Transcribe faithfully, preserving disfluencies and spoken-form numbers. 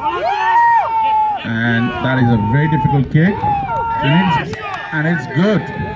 And that is a very difficult kick. And it's, and it's good.